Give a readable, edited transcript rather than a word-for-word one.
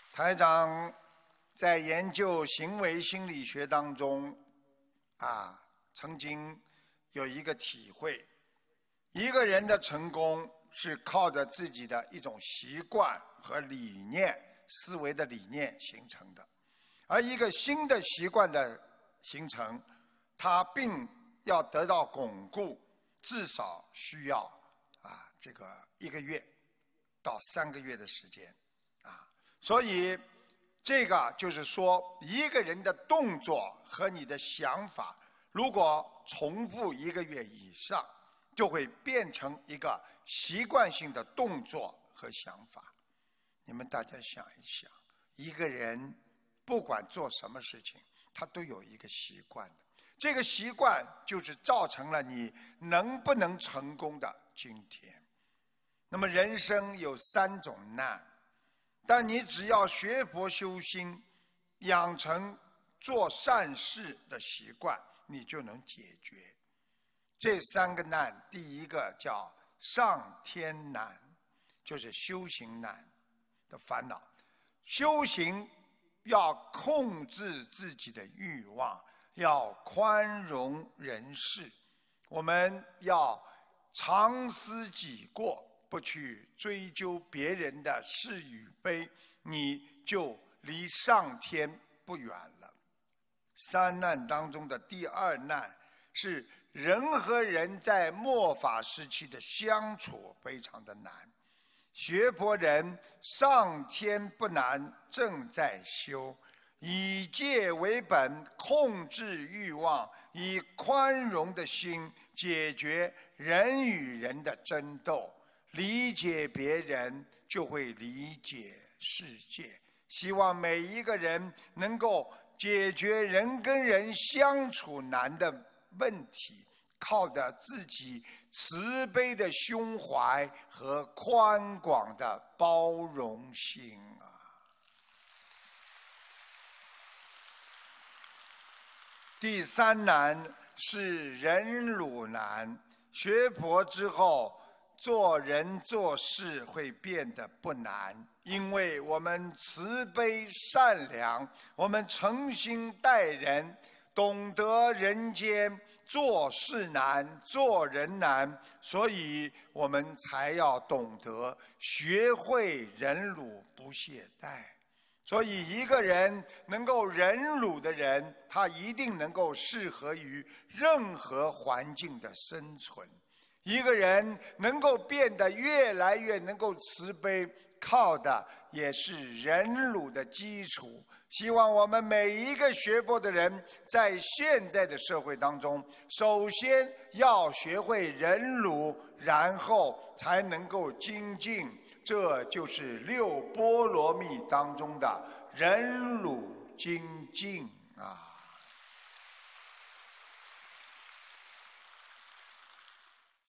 台长在研究行为心理学当中曾经有一个体会，一个人的成功是靠着自己的一种习惯和理念、思维的理念形成的，而一个新的习惯的形成，它并要得到巩固，至少需要这个1个月到3个月的时间所以这个就是说，一个人的动作和你的想法，如果重复1个月以上，就会变成一个习惯性的动作和想法。你们大家想一想，一个人不管做什么事情，他都有一个习惯的，这个习惯就是造成了你能不能成功的今天。那么人生有3种难，但你只要学佛修心，养成做善事的习惯，你就能解决这3个难。第一个叫上天难，就是修行难的烦恼。修行要控制自己的欲望，要宽容人世，我们要常思己过，不去追究别人的是与非，你就离上天不远了。3难当中的第2难是人和人在末法时期的相处非常的难。学佛人上天不难，正在修，以戒为本，控制欲望，以宽容的心解决人与人的争斗，理解别人就会理解世界。希望每一个人能够解决人跟人相处难的问题，靠着自己慈悲的胸怀和宽广的包容心第3难是忍辱难。学佛之后，做人做事会变得不难，因为我们慈悲善良，我们诚心待人，懂得人间做事难，做人难，所以我们才要懂得学会忍辱不懈怠。所以一个人能够忍辱的人，他一定能够适合于任何环境的生存。一个人能够变得越来越能够慈悲，靠的也是忍辱的基础。希望我们每一个学佛的人，在现代的社会当中，首先要学会忍辱，然后才能够精进。这就是6波罗蜜当中的忍辱精进